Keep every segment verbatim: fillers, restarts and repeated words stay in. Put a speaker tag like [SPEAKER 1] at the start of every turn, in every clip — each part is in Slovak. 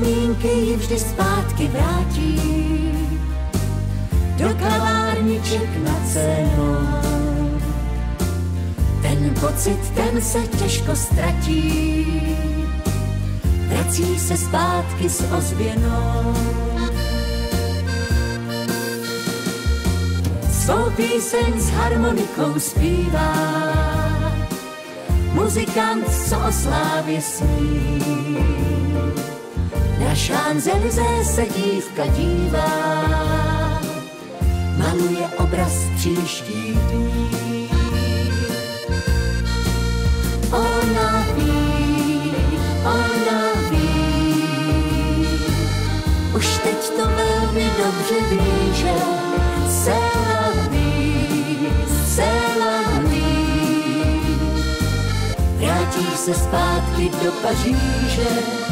[SPEAKER 1] Vzpomínky ji vždy zpátky vrátí do kavárniček na cenu. Ten pocit, ten se těžko ztratí, vrací se zpátky s ozvěnou. Svou píseň s harmonikou zpívá muzikant, co o slávě sní. Na Champs-Élysées se dívka dívá, maluje obraz příštích dní. Ona ví, ona ví, už teď to velmi dobře ví, že se laví, se laví. Vrátí se zpátky do Paříže,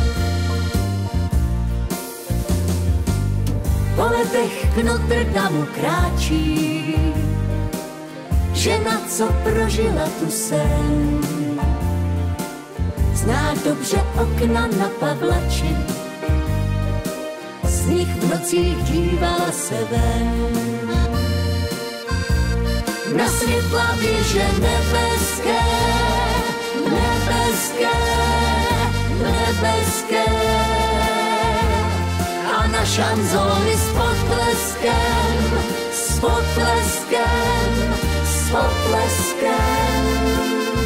[SPEAKER 1] po letech k Notre Damu kráčí, žena, co prožila tu sen. Zná dobře okna na Pavlači, z nich v nocích dívala se ven. Na světla věže nebeské, nebeské, nebeské. A na šanzóny s potleskem, s potleskem, s potleskem.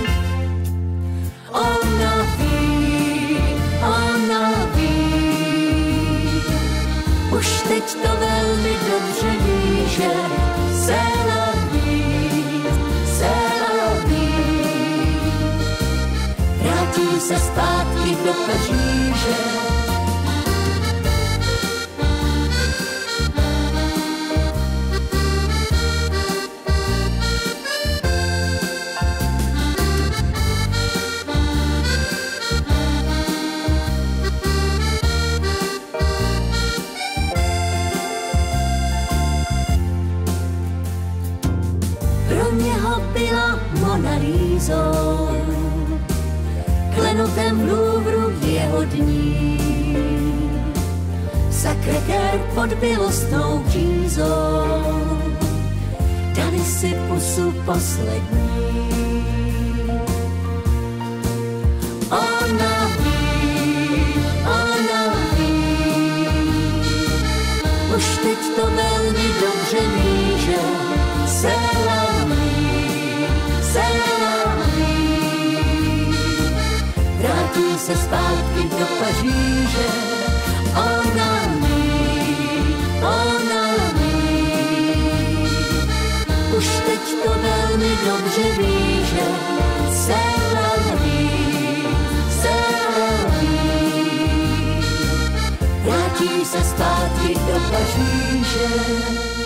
[SPEAKER 1] Ona ví, ona ví, už teď to velmi dobře ví, že se laví, se laví. Vrátí se zpátky do Paříže, byla Mona Lisou, klenotem v Louvru jeho dní. Sacré-Cœur pod bělostnou křízou, dali si pusu poslední. Ona ví, ona ví, už teď to velmi dobře ví, že se vrátí se zpátky do Paříže. Ona ví, ona ví, už teď to velmi dobře ví, že se laví, se laví. Vrátí se zpátky do Paříže.